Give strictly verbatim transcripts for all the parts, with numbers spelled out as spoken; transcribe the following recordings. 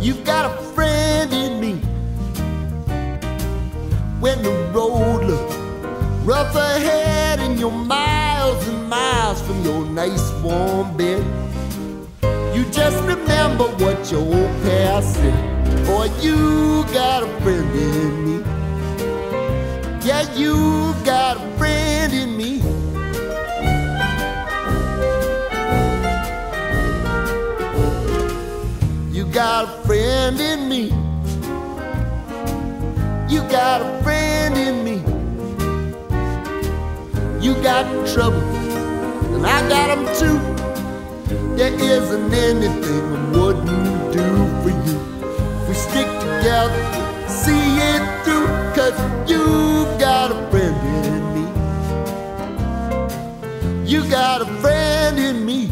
You've got a friend in me. When the road looks rough ahead and you're miles and miles from your nice warm bed, you just remember what your old past said. Boy, you got a friend in me. Yeah, you got a friend in me. You got a friend in me. You got a friend in me. You got trouble, and I got them too. There isn't anything I wouldn't do for you. If we stick together, see it through, 'cause you got a friend in me. You got a friend in me.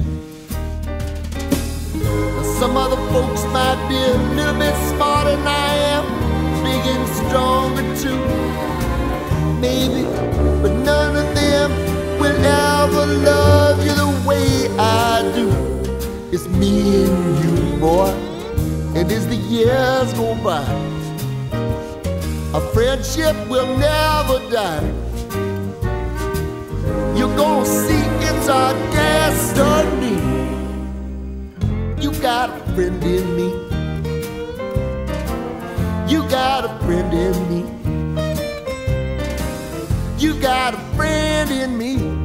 Now some other folks might be a little bit smarter than I am, big and stronger too, maybe, but none of them will ever love you the way I do. It's me and you, boy, and as the years go by, our friendship will never die. You're gonna see it's our destiny. You got a friend in me. You got a friend in me. You got a friend in me.